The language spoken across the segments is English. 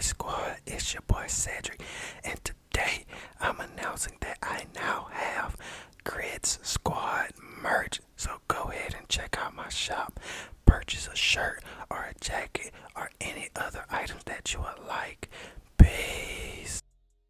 Crit Squad, it's your boy Cedric, and today I'm announcing that I now have Crit Squad merch. So go ahead and check out my shop, purchase a shirt or a jacket or any other items that you would like. Peace.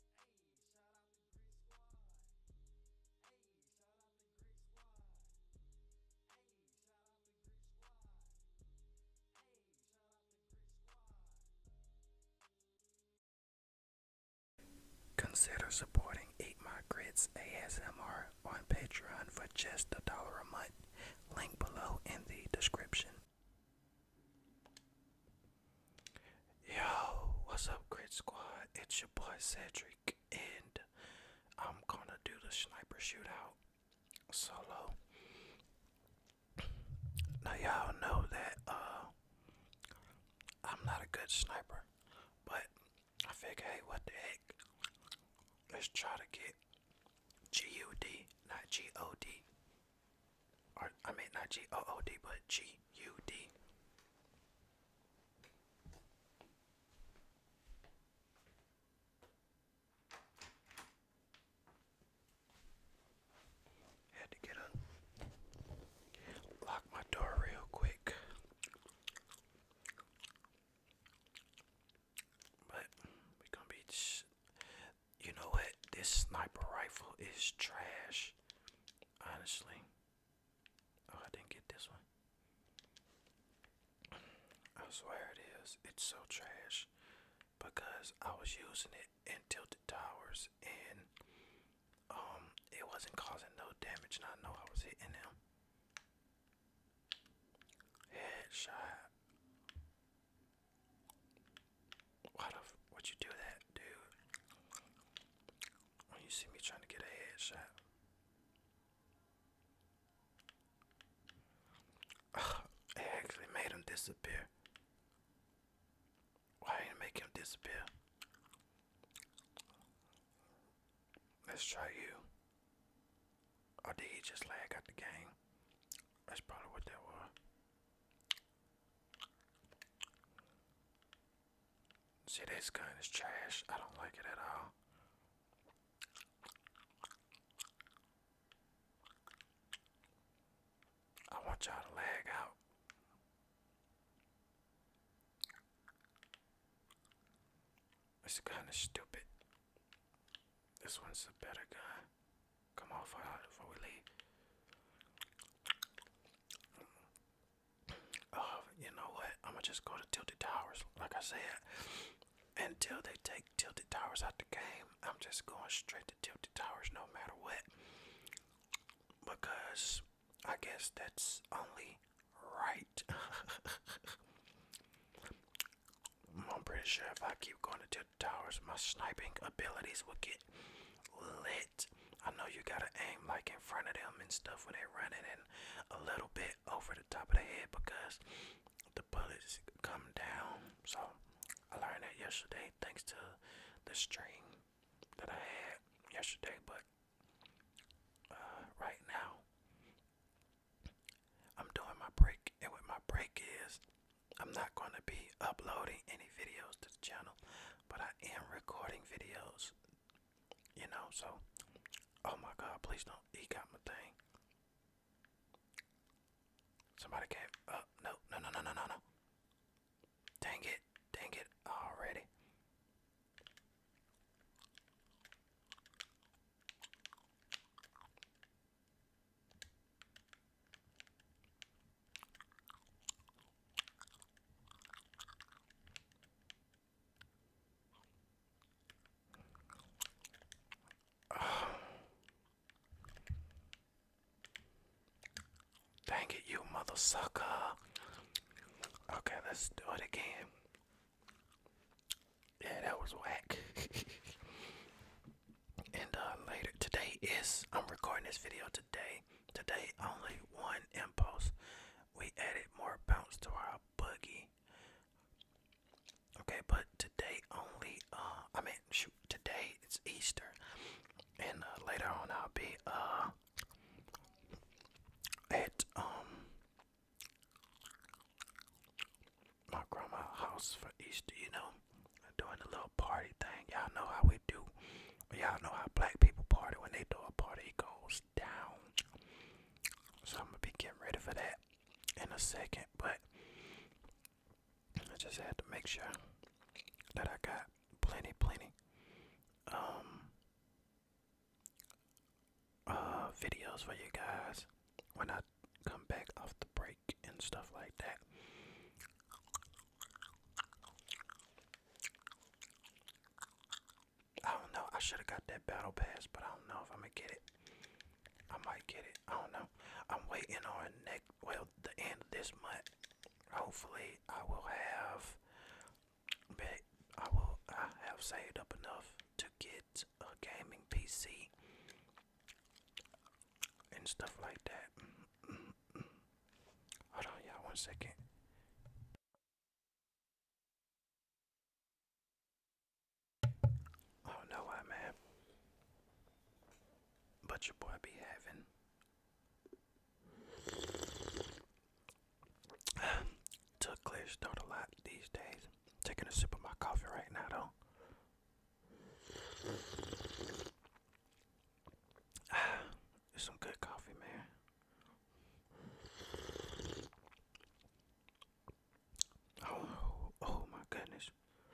Consider supporting Eat My Grits ASMR on Patreon for just $1 a month. Link below in the description. Yo, what's up, Grit Squad? It's your boy Cedric, and I'm gonna do the sniper shootout solo. Now, y'all know that I'm not a good sniper, but I figure, hey, what the heck? Let's try to get GUD, not GOD. Or, I mean, not GOOD, but GUD. Had to get up, lock my door real quick. But we gonna be, you know what? This sniper rifle is trash, honestly. Oh, I didn't get this one. I swear it is. It's so trash because I was using it in Tilted Towers and it wasn't causing no damage, and I know I was hitting him. Headshot. Would you do that, dude? When you see me trying to get a headshot. It actually made him disappear. Why didn't it make him disappear? Let's try you. Or did he just lag out the game? That's probably what that was. See, this gun is trash. I don't like it at all. I want y'all to lag out. This gun is stupid. This one's a better gun. Come on, before we leave. You know what? I'm gonna just go to Tilted Towers, like I said. Until they take Tilted Towers out the game, I'm just going straight to Tilted Towers no matter what. Because I guess that's only right. I'm pretty sure if I keep going to Tilted Towers, my sniping abilities will get lit. I know you gotta aim like in front of them and stuff when they're running, and a little bit over the top of the head because the bullets come down. So I learned that yesterday thanks to the stream that I had yesterday. But right now I'm doing my break, and what my break is, I'm not going to be uploading any videos to the channel, but I am recording videos, you know. So oh my god, please don't. He got my thing. Somebody came up. No. Dang it already. Dang it, you mother sucker. Okay, let's do it again. Yeah, that was whack. And later, I'm recording this video today. Today, only one impulse. We added more bounce to our buggy. Okay, but today only, today it's Easter. And later on I'll be at my grandma's house for Easter, you know. doing the little party thing. Y'all know how we do. Y'all know how black people party. When they throw a party, it goes down. So I'm gonna be getting ready for that in a second, but I just had to make sure that I got plenty videos for you guys when I come back off the break and stuff like that. I don't know. I should have got that battle pass, but I don't know if I'm gonna get it. I might get it. I don't know. I'm waiting on the end of this month. Hopefully, I will have. I have saved up enough to get a gaming PC and stuff like that. Hold on, y'all, 1 second. I don't know why, man. But your boy be having to clear throat a lot these days. Taking a sip of my coffee right now, though. It's some good coffee, man. Oh my goodness.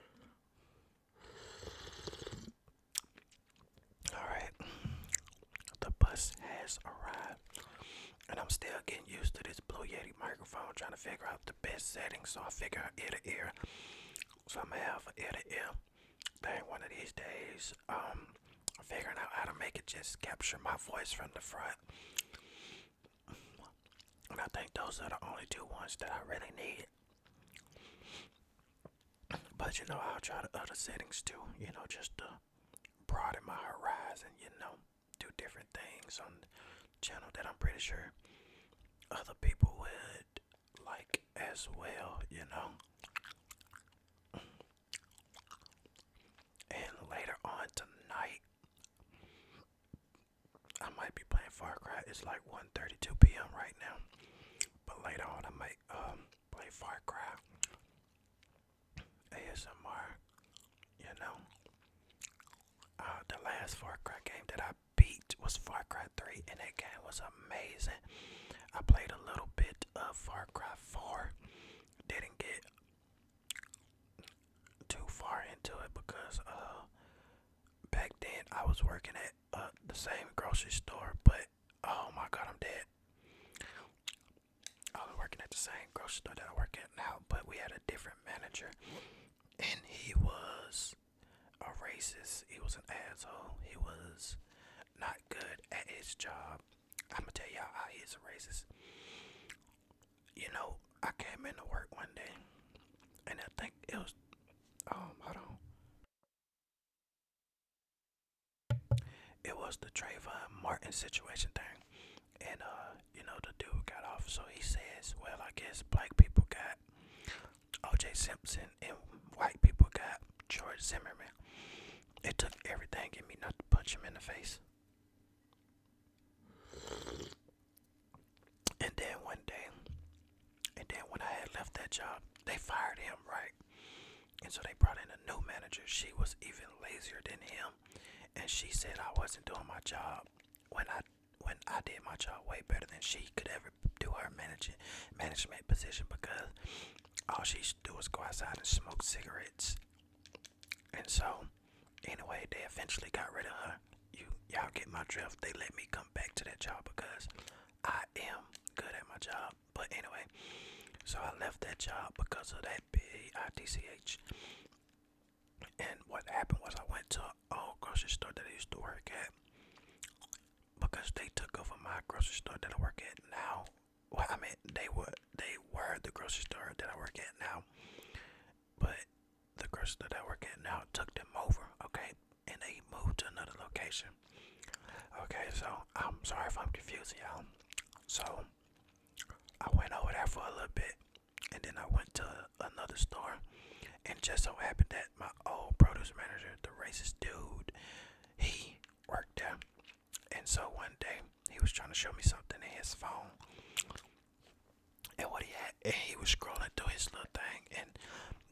Alright. The bus has arrived. And I'm still getting used to this Blue Yeti microphone, trying to figure out the best settings. So I figure out ear to ear. So I'm gonna have an ear to ear thing one of these days. Figuring out how to make it just capture my voice from the front. And I think those are the only two ones that I really need. But you know, I'll try the other settings too, you know, just to broaden my horizon, you know, do different things on the channel that I'm pretty sure other people would like as well, you know. And later on tonight, I might be playing Far Cry. It's like 1:32 p.m. right now. But later on, I might play Far Cry ASMR, you know. The last Far Cry game that I beat was Far Cry 3, and that game was amazing. I played a little bit of Far Cry 4. Didn't get too far into it because back then I was working at the same grocery store, but oh my god, I'm dead. I was working at the same grocery store that I work at now, but we had a different manager, and he was a racist. He was an asshole. He was not good at his job. I'm gonna tell y'all how he's a racist. You know, I came into work one day, and I think it was hold on. It was the Trayvon Martin situation thing. And you know, the dude got off, so he says, well, I guess black people got OJ Simpson and white people got George Zimmerman. It took everything in me not to punch him in the face. And then one day, when I had left that job, they fired him, right? And so they brought in a new manager. She was even lazier than him, and she said I wasn't doing my job when I did my job way better than she could ever do her management position, because all she used to do was go outside and smoke cigarettes. And so, anyway, they eventually got rid of her. Y'all get my drift. They let me come back to that job because I am good at my job. But anyway, so I left that job because of that BITCH. And what happened was I went to an old grocery store that I used to work at, because they took over my grocery store that I work at now. Well, I mean, they were the grocery store that I work at now, but the grocery store that I work at now took them over, okay, and they moved to another location. Okay, so I'm sorry if I'm confusing y'all. So I went over there for a little bit, and then I went to another store, and just so happened that my old produce manager, the racist dude, he worked there. And so one day he was trying to show me something in his phone, and what he had, and he was scrolling through his little thing, and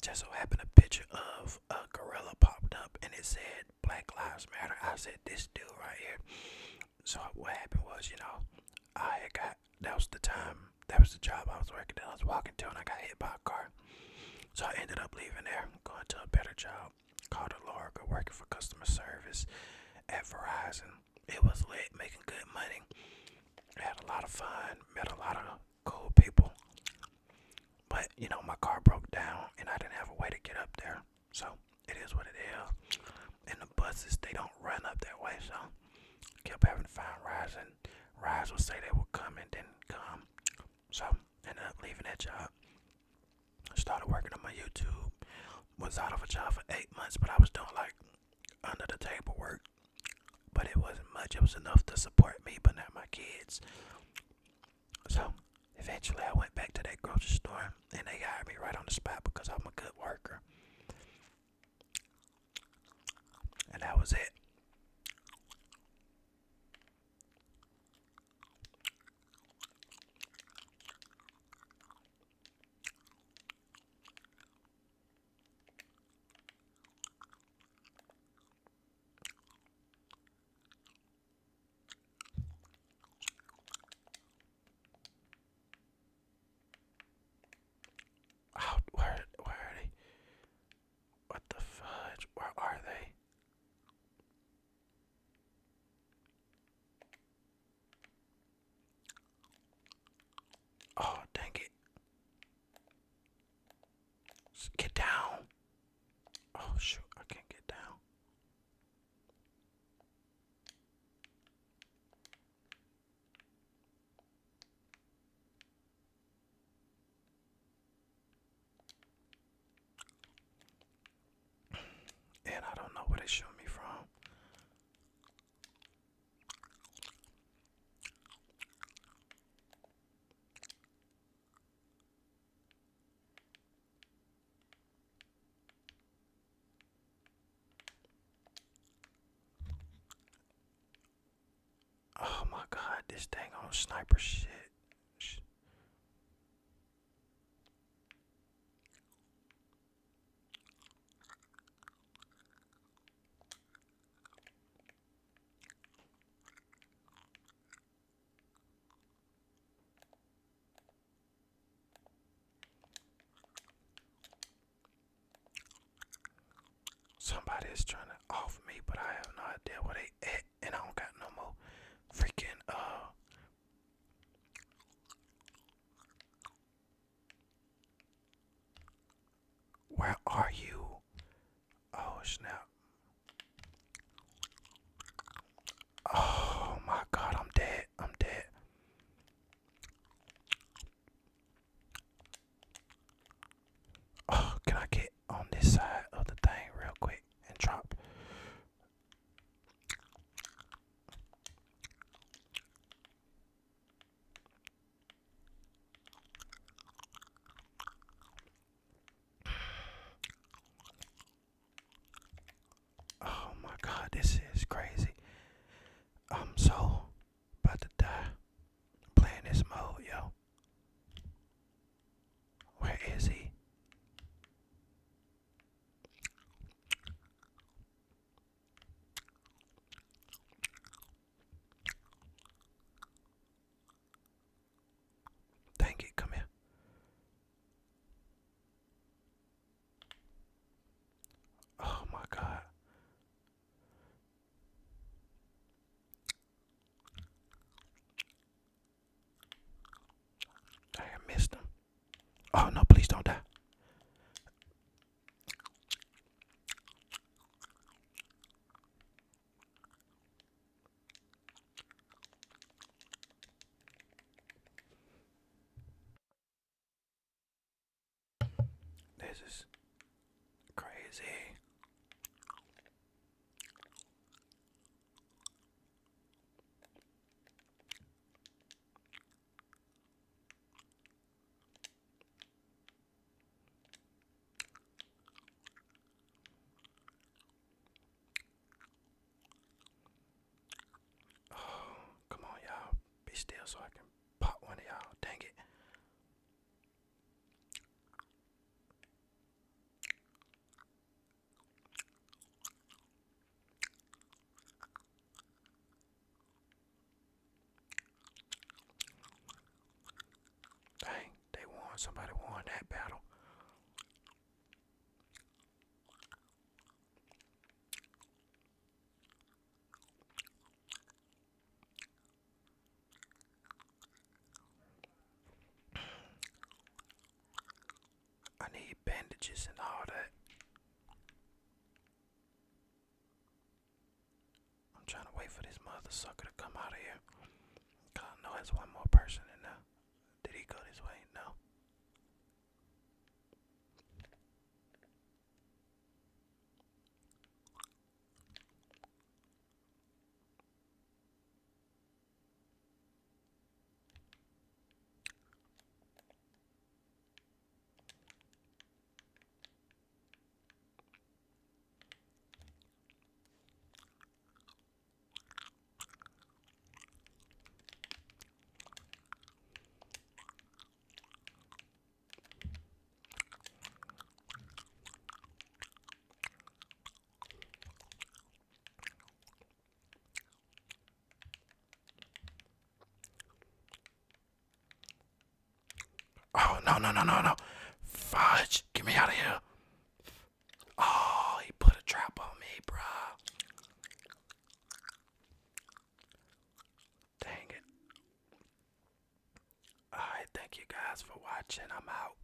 just so happened a picture of a gorilla popped up and it said Black Lives Matter. I said, this dude right here. So what happened was, that was the time, that was the job I was working at. I was walking to and I got hit by a car. So I ended up leaving there, going to a better job called Alorga, working for customer service at Verizon. It was lit, making good money. Had a lot of fun, met a lot of cool people. But, my car broke down and I didn't have a way to get up there. So it is what it is. And the buses, they don't run up that way. So kept having to find rides, and rides would say they would come and didn't come. So ended up leaving that job. Started working on my YouTube. Was out of a job for 8 months, but I was doing like under the table work. But it wasn't much. It was enough to support me, but not my kids. So eventually I went back to that grocery store and they hired me right on the spot because I'm a good worker. And that was it. Where are they? What the fudge? Where are they? Oh, dang it. Get down. Oh, shoot. I can't get down. And I don't know where they shooting me from. Oh my god, this dang on sniper shit. Somebody is trying to off me, but I have no idea where they at, and I don't got no more freaking where are you? Oh snap. Oh my god, I'm dead. I'm dead. Oh, can I get on this side of the thing real quick and drop? Oh my god, this is crazy. I'm so about to die playing this mode, yo. Where is he? Dang it, come here. Oh my god. Dang, I missed him. Oh no, please don't die. This is crazy. Oh, come on, y'all. Be still so I can pop one of y'all. Dang it. somebody won that battle. I need bandages and all that. I'm trying to wait for this mother sucker to come out of here. I know there's one more person in there. Did he go this way? No. Oh, no, no, no, no, no. Fudge. Get me out of here. Oh, he put a trap on me, bruh. Dang it. Alright, thank you guys for watching. I'm out.